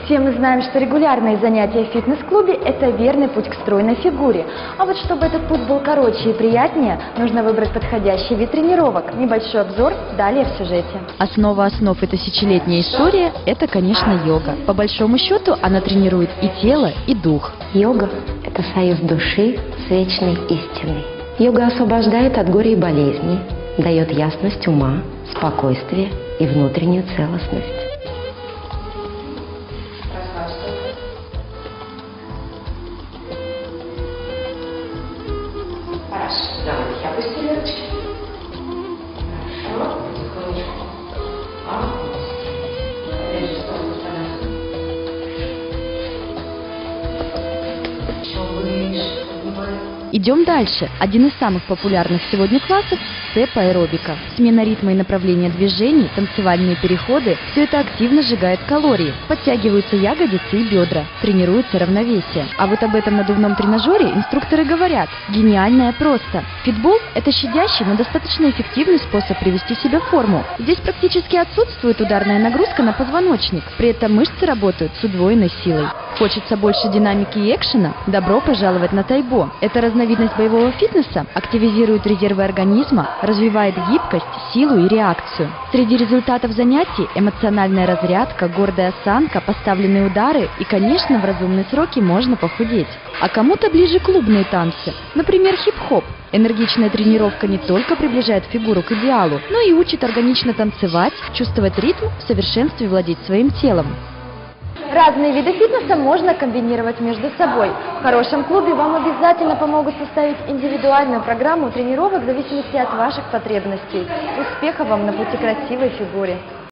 Все мы знаем, что регулярные занятия в фитнес-клубе – это верный путь к стройной фигуре. А вот чтобы этот путь был короче и приятнее, нужно выбрать подходящий вид тренировок. Небольшой обзор далее в сюжете. Основа основ и тысячелетняя история – это, конечно, йога. По большому счету она тренирует и тело, и дух. Йога – это союз души с вечной истиной. Йога освобождает от горя и болезней, дает ясность ума, спокойствие и внутреннюю целостность. Хорошо, давайте опустили ручки. Хорошо, потихонечку. Опять же, сторону еще выше поднимаем. Идем дальше. Один из самых популярных сегодня классов – степ-аэробика. Смена ритма и направления движений, танцевальные переходы – все это активно сжигает калории. Подтягиваются ягодицы и бедра, тренируется равновесие. А вот об этом надувном тренажере инструкторы говорят – гениальное просто. Фитбол – это щадящий, но достаточно эффективный способ привести себя в форму. Здесь практически отсутствует ударная нагрузка на позвоночник, при этом мышцы работают с удвоенной силой. Хочется больше динамики и экшена? Добро пожаловать на тайбо. Это разновидность боевого фитнеса, активизирует резервы организма, развивает гибкость, силу и реакцию. Среди результатов занятий эмоциональная разрядка, гордая осанка, поставленные удары и, конечно, в разумные сроки можно похудеть. А кому-то ближе клубные танцы, например, хип-хоп. Энергичная тренировка не только приближает фигуру к идеалу, но и учит органично танцевать, чувствовать ритм, в совершенстве владеть своим телом. Разные виды фитнеса можно комбинировать между собой. В хорошем клубе вам обязательно помогут составить индивидуальную программу тренировок в зависимости от ваших потребностей. Успехов вам на пути к красивой фигуре!